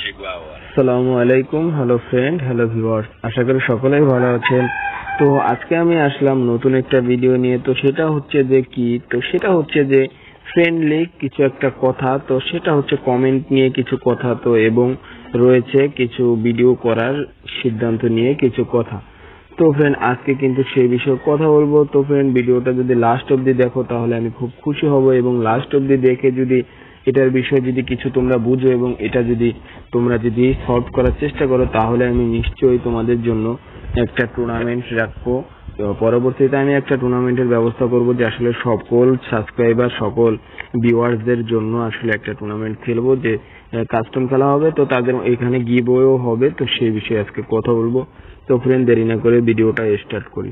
আসসালামু আলাইকুম। Hello friend, hello viewers, আশা করি সকলেই ভালো আছেন। তো আজকে আমি আসলাম নতুন একটা ভিডিও নিয়ে। তো সেটা হচ্ছে যে ফ্রেন্ডলি কিছু একটা কথা। তো সেটা হচ্ছে কমেন্ট নিয়ে কিছু কথা, তো এবং রয়েছে কিছু ভিডিও করার সিদ্ধান্ত নিয়ে কিছু কথা। তো ফ্রেন্ড, আজকে কিন্তু সেই বিষয়ে কথা বলবো। তো ফ্রেন্ড, ভিডিওটা যদি লাস্ট অব্দি দেখো তাহলে আমি খুব খুশি হব, এবং লাস্ট অব্দি দেখে যদি এটার বিষয়ে যদি কিছু তোমরা বুঝো এবং এটা যদি তোমরা সলভ করার চেষ্টা করো, তাহলে আমি নিশ্চয়ই তোমাদের জন্য একটা টুর্নামেন্ট রাখবো। তো পরবর্তীতে আমি একটা টুর্নামেন্টের ব্যবস্থা করব, যে আসলে সকল সাবস্ক্রাইবার, সকল ভিউয়ার্সদের জন্য আসলে একটা টুর্নামেন্ট খেলবো, যে কাস্টম খেলা হবে। তো তাদের এখানে গিভওয়েও হবে। তো সেই বিষয়ে আজকে কথা বলবো। তো ফ্রেন্ড, দেরি না করে ভিডিওটা স্টার্ট করি।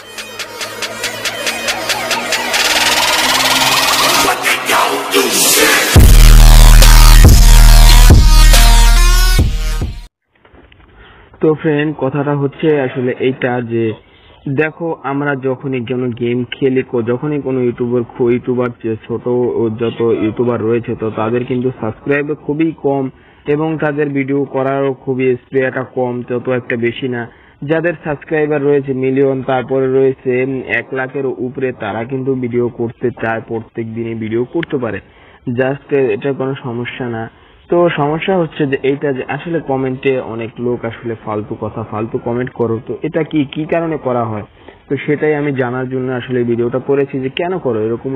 তো ফ্রেন্ড, কথাটা হচ্ছে আসলে এইটা, যে দেখো, আমরা যখনই কোনো গেম খেলি, যখনই কোনো ইউটিউবার ছোট যত ইউটিউবার রয়েছে, তো তাদের কিন্তু সাবস্ক্রাইব খুবই কম, এবং তাদের ভিডিও করারও খুবই স্প্রেটা কম, তত একটা বেশি না। যাদের সাবস্ক্রাইবার রয়েছে মিলিয়ন, তারপরে রয়েছে 1 লাখের উপরে, তারা কিন্তু ভিডিও করতে চায়, প্রত্যেক দিনই ভিডিও করতে পারে। জাস্ট এটা কোনো সমস্যা না। তো সমস্যা হচ্ছে যে এইটা, যে আসলে কমেন্টে অনেক লোক আসলে ফালতু কমেন্ট করো। তো এটা কি কারণে করা হয়? তো সেটাই আমি জানার জন্য আসলে ভিডিওটা করেছি, যে কেন করো এরকম,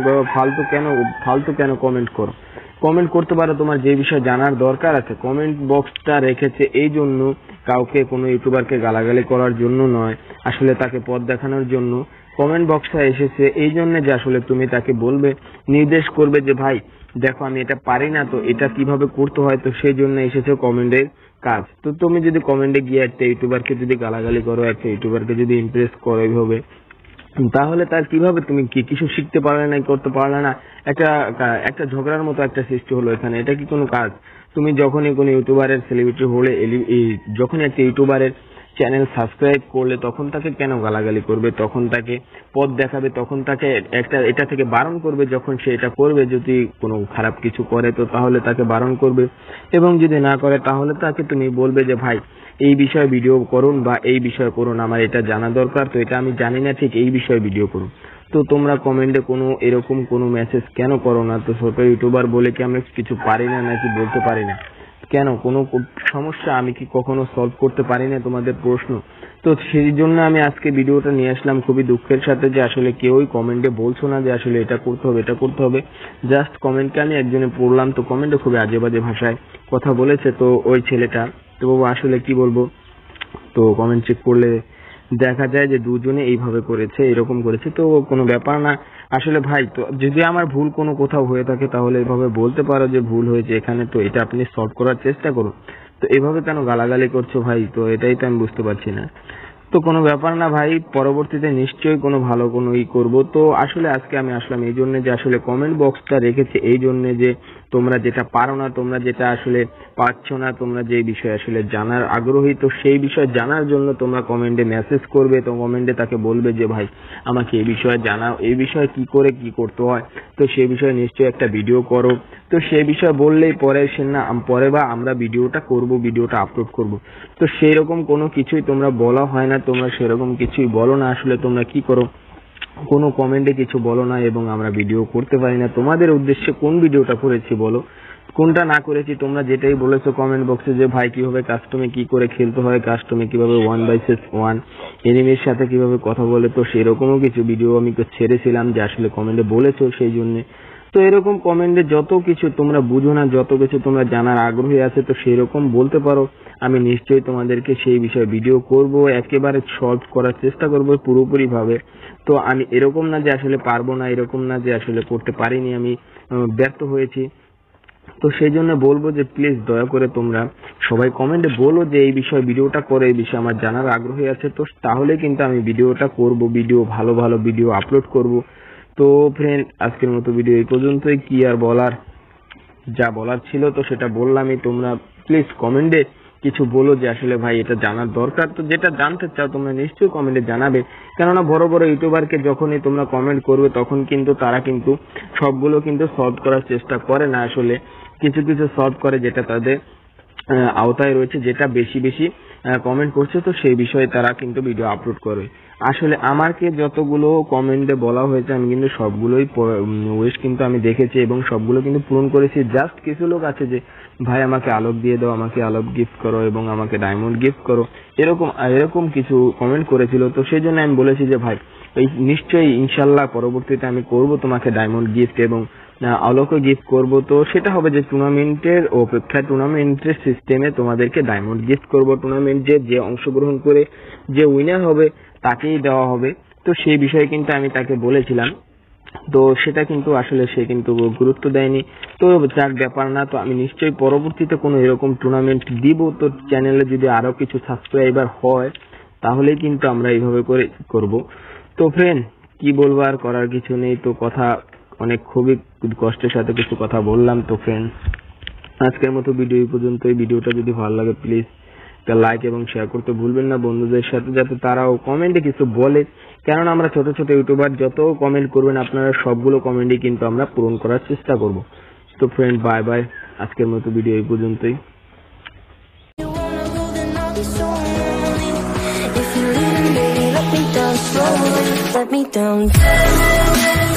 ফালতু কেন কমেন্ট করো। কমেন্ট করতে পারো তোমার যে বিষয়ে জানার দরকার আছে। কমেন্ট বক্সটা রেখেছে এই জন্য, কাউকে কোনো ইউটিউবারকে গালাগালি করার জন্য নয়, আসলে তাকে পথ দেখানোর জন্য কমেন্ট বক্সটা এসেছে এই জন্য, যে আসলে তুমি তাকে বলবে, নির্দেশ করবে যে ভাই দেখো, আমি এটা পারি না, তো এটা কিভাবে করতে হয়। তো সেই জন্য এসেছে কমেন্টের কাজ। তো তুমি যদি কমেন্টে গিয়ে একটা ইউটিউবারকে যদি গালাগালি করো, একটা ইউটিউবারকে যদি ইমপ্রেস করো এইভাবে, তাহলে তার কিভাবে তুমি কিছু শিখতে পারলে না, করতে পারলে না, একটা ঝগড়ার মতো একটা সৃষ্টি হলো এখানে। এটা কি কোনো কাজ? তুমি যখনই কোনো ইউটিউবারের সেলিব্রিটি হলে, যখনই একটা ইউটিউবারের চ্যানেল সাবস্ক্রাইব করলে, তখন তাকে কেন গালাগালি করবে, তখন তাকে পথ দেখাবে, তখন তাকে এটা থেকে বারণ করবে। যখন সে এটা করবে, যদি কোনো খারাপ কিছু করে, তো তাহলে তাকে বারণ করবে, এবং যদি না করে তাহলে তাকে তুমি বলবে যে ভাই এই বিষয়ে ভিডিও করুন, বা এই বিষয়ে করুন, আমার এটা জানা দরকার, তো এটা আমি জানি না, ঠিক এই বিষয়ে ভিডিও করুন। তো তোমরা কমেন্টে এরকম কোনো মেসেজ কেন করো না? তো ছোট ইউটিউবার বলে কি আমরা কিছু পারি না, নাকি বলতে পারি না? কেন, কোনো সমস্যা আমি কি কখনো সলভ করতে পারি না তোমাদের প্রশ্ন? তো সেই জন্য আমি আজকে ভিডিওটা নিয়ে আসলাম খুবই দুঃখের সাথে, যে আসলে কেউই কমেন্টে বলছো না যে আসলে এটা করতে হবে, এটা করতে হবে। জাস্ট কমেন্টকে আমি একজনে পড়লাম, তো কমেন্টে খুবই আজে বাজে ভাষায় কথা বলেছে। তো ওই ছেলেটা, তো বাবু আসলে কি বলবো, তো কমেন্ট চেক করলে দেখা যায় যে দুজনে এইভাবে করেছে, এরকম করেছে। তো কোনো ব্যাপার না আসলে ভাই। তো যদি আমার ভুল কোনো কোথাও হয়ে থাকে, তাহলে এভাবে বলতে পারো যে ভুল হয়েছে এখানে, তো এটা আপনি সলভ করার চেষ্টা করুন। তো এভাবে কেন গালাগালি করছো ভাই? তো এটাই তো আমি বুঝতে পারছি না। তো কোনো ব্যাপার না ভাই, পরবর্তীতে নিশ্চয়ই কোনো ভালো কোনো করব। তো আসলে আজকে আমি আসলাম এই জন্য, যে আসলে কমেন্ট বক্সটা রেখেছে এই জন্য, যে তোমরা যেটা পারো না, তোমরা যেটা আসলে পাচ্ছ না, তোমরা যে বিষয়ে আসলে জানার আগ্রহী, তো সেই বিষয়ে জানার জন্য তোমরা কমেন্টে মেসেজ করবে। তো কমেন্টে তাকে বলবে যে ভাই আমাকে এই বিষয়ে জানাও, এই বিষয়ে কি করে কি করতে হয়, তো সেই বিষয়ে নিশ্চয়ই একটা ভিডিও করো। তো সেই বিষয়ে বললেই পরে বা আমরা ভিডিওটা করব, ভিডিওটা আপলোড করব। তো সেই রকম কোনো কিছুই তোমরা বলা হয় না, তোমরা সেরকম কিছুই বলো না। আসলে তোমরা কি করো, কোনো কমেন্টে কিছু বলো না, এবং আমরা ভিডিও করতে পারি না। তোমাদের উদ্দেশ্যে কোন ভিডিওটা করেছি বলো, কোনটা না করেছি? তোমরা যেটাই বলেছো কমেন্ট বক্সে, যে ভাই কিভাবে কাস্টমে কি করে খেলতে হয়, কাস্টমে কিভাবে 1vs1 এনিমির সাথে কিভাবে কথা বলে, তো সেরকমও কিছু ভিডিও আমি ছেড়েছিলাম, যে আসলে কমেন্টে বলেছো সেই জন্য। তো এরকম কমেন্টে যত কিছু তোমরা বুঝো না, যত কিছু তোমরা জানার আগ্রহী আছে, তো সেই রকম বলতে পারো। আমি নিশ্চয়ই তোমাদেরকে সেই বিষয়ে ভিডিও করব, একেবারে সলভ করার চেষ্টা করব পুরোপুরি ভাবে। তো আমি এরকম না যে আসলে পারবো না, এরকম না যে আসলে করতে পারিনি, আমি ব্যর্থ হয়েছি। তো সেই জন্য বলবো যে প্লিজ দয়া করে তোমরা সবাই কমেন্টে বলো যে এই বিষয়ে ভিডিওটা করে, এই বিষয়ে আমার জানার আগ্রহী আছে। তো তাহলে কিন্তু আমি ভিডিওটা করব, ভালো ভালো ভিডিও আপলোড করব। তো ফ্রেন্ড, আজকের মতো ভিডিও এই পর্যন্তই। কি আর বলার, যা বলার ছিল তো সেটা বললামই। তোমরা প্লিজ কমেন্টে কিছু বলো, যে আসলে ভাই এটা জানার দরকার। তো যেটা জানতে চাও তোমরা নিশ্চয়ই কমেন্টে জানাবে, কেননা বড় বড় ইউটিউবারকে যখনই তোমরা কমেন্ট করবে, তখন কিন্তু তারা কিন্তু সবগুলো কিন্তু সলভ করার চেষ্টা করে না। আসলে কিছু কিছু সলভ করে, যেটা তাদের আওতায় রয়েছে, যেটা বেশি বেশি কমেন্ট করছে, তো সেই বিষয়ে তারা কিন্তু ভিডিও আপলোড করে। আসলে আমাকে যতগুলো কমেন্টে বলা হয়েছে আমি কিন্তু সবগুলোই উইশ কিন্তু আমি দেখেছি এবং সবগুলো কিন্তু পূরণ করেছি। জাস্ট কিছু লোক আছে যে ভাই আমাকে আলোক দিয়ে দাও, আমাকে আলোক গিফট করো এবং আমাকে ডায়মন্ড গিফট করো, এরকম কিছু কমেন্ট করেছিল। তো সেই জন্য আমি বলেছি যে ভাই এই নিশ্চয়ই ইনশাল্লাহ পরবর্তীতে আমি করব তোমাকে ডায়মন্ড গিফট এবং আলোকও গিফট করব। তো সেটা হবে যে টুর্নামেন্টের অপেক্ষা, টুর্নামেন্টের সিস্টেমে তোমাদেরকে ডায়মন্ড গিফট করব। টুর্নামেন্ট যে অংশগ্রহণ করে যে উইনার হবে তাকেই দেওয়া হবে। তো সেই বিষয়ে কিন্তু আমি তাকে বলেছিলাম, তো সেটা কিন্তু আসলে সে কিন্তু গুরুত্ব দেয়নি। তো যার ব্যাপার না, তো আমি নিশ্চয়ই পরবর্তীতে কোনো এরকম টুর্নামেন্ট দিব। তো চ্যানেলে যদি আরো কিছু সাবস্ক্রাইবার হয় তাহলেই কিন্তু আমরা এইভাবে করে করব। তো ফ্রেন্ড কি বলবো, আর করার কিছু নেই। তো কথা অনেক খুবই কষ্টের সাথে কিছু কথা বললাম। তো ফ্রেন্ড আজকের মতো ভিডিও এই পর্যন্ত। এই ভিডিওটা যদি ভালো লাগে প্লিজ একটা লাইক এবং শেয়ার করতে ভুলবেন না বন্ধুদের সাথে, যাতে তারাও কমেন্টে কিছু বলে। কেননা আমরা ছোট ছোট ইউটিউবার যত কমেন্ট করবেন আপনারা সবগুলো কমেন্টই কিন্তু আমরা পূরণ করার চেষ্টা করব। তো ফ্রেন্ড বাই বাই, আজকের মতো ভিডিও এই পর্যন্তই। Let me down slowly, let me down.